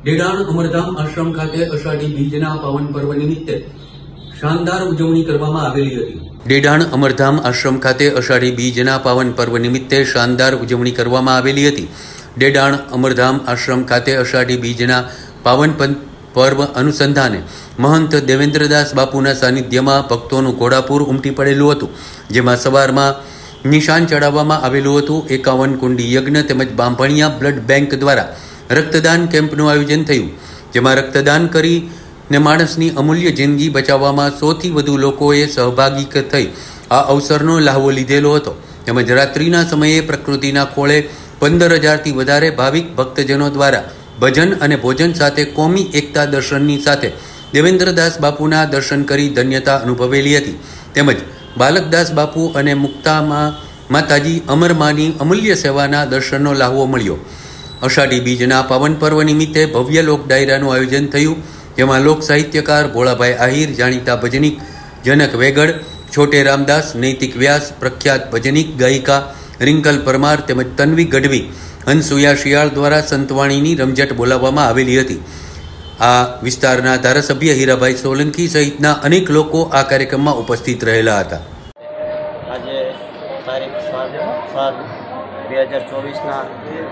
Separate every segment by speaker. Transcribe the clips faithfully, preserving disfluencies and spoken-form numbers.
Speaker 1: ડેડાણ અમરધામ આશ્રમ ખાતે અષાઢી બીજના પાવન પર્વ નિમિત્તે શાનદાર ઉજવણી કરવામાં આવેલી હતી। ડેડાણ અમરધામ આશ્રમ ખાતે અષાઢી બીજના પાવન પર્વ નિમિત્તે શાનદાર ઉજવણી કરવામાં આવેલી હતી। ડેડાણ અમરધામ આશ્રમ ખાતે અષાઢી બીજના પાવન પર્વ અનુસંધાને મહંત દેવેન્દ્રદાસ બાપુના સાનિધ્યમાં ભક્તોનું ઘોડાપુર ઉમટી પડેલું હતું, જેમાં સવારમાં નિશાન ચડાવવામાં આવેલું હતું। એકાવન કુંડી યજ્ઞ તેમજ બાંભણિયા બ્લડ બેંક દ્વારા રક્તદાન કેમ્પનું આયોજન થયું, જેમાં રક્તદાન કરીને માણસની અમૂલ્ય જિંદગી બચાવવામાં સૌથી વધુ લોકોએ સહભાગી થઈ આ અવસરનો લાહવો લીધેલો હતો। તેમજ રાત્રિના સમયે પ્રકૃતિના ખોળે પંદર હજારથી વધારે ભાવિક ભક્તજનો દ્વારા ભજન અને ભોજન સાથે કોમી એકતા દર્શનની સાથે દેવેન્દ્રદાસ બાપુના દર્શન કરી ધન્યતા અનુભવેલી હતી। તેમજ બાલકદાસ બાપુ અને મુક્તામાં માતાજી અમરમાની અમૂલ્ય સેવાના દર્શનનો લાહવો મળ્યો। અષાઢી બીજના પાવન પર્વ નિમિત્તે ભવ્ય લોક ડાયરાનું આયોજન થયું, જેમાં લોક સાહિત્યકાર ભોળાભાઈ આહિર, જાણીતા ભજનિક જનક વેગડ, છોટે રામદાસ, નૈતિક વ્યાસ, પ્રખ્યાત ભજનિક ગાયિકા રિંકલ પરમાર તેમજ તન્વી ગઢવી, હંસુયા શિયાળ દ્વારા સંતવાણીની રમઝટ બોલાવવામાં આવેલી હતી। આ વિસ્તારના ધારાસભ્ય હીરાભાઈ સોલંકી સહિતના અનેક લોકો આ કાર્યક્રમમાં ઉપસ્થિત રહેલા હતા।
Speaker 2: આજે તારીખ સાત બે હજાર ચોવીસના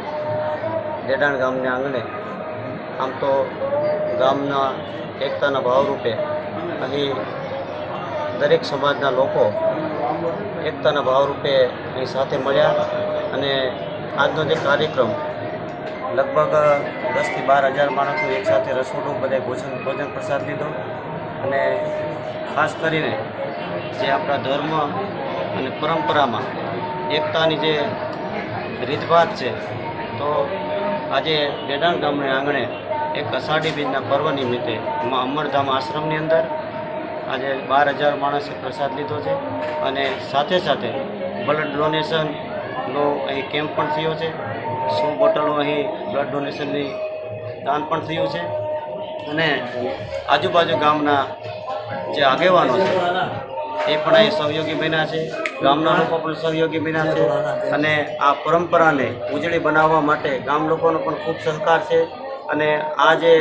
Speaker 2: ડેડાણ ગામના આંગણે આમ તો ગામના એકતાના ભાવરૂપે અહીં દરેક સમાજના લોકો એકતાના ભાવરૂપે અહીં સાથે મળ્યા અને આજનો જે કાર્યક્રમ લગભગ દસથી બાર હજાર માણસનું એકસાથે રસોડું બધા ભોજન ભોજન પ્રસાદ લીધો અને ખાસ કરીને જે આપણા ધર્મ અને પરંપરામાં એકતાની જે રીતભાત છે, તો આજે ડેડાણ ગામના આંગણે એક અષાઢી બીજના પર્વ નિમિત્તે અમરધામ આશ્રમની અંદર આજે બાર હજાર માણસે પ્રસાદ લીધો છે અને સાથે સાથે બ્લડ ડોનેશનનો અહીં કેમ્પ પણ થયો છે। સો બોટલો અહીં બ્લડ ડોનેશનની દાન પણ થયું છે અને આજુબાજુ ગામના જે આગેવાનો છે એ પણ અહીં સહયોગી બન્યા છે, ગામના લોકો પણ સહયોગી બન્યા છે અને આ પરંપરાને ઉજળી બનાવવા માટે ગામ લોકોનો પણ ખૂબ સહકાર છે અને આ જે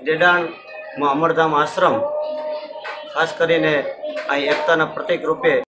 Speaker 2: ડેડાણમાં અમરધામ આશ્રમ ખાસ કરીને અહીં એકતાના પ્રતીક રૂપે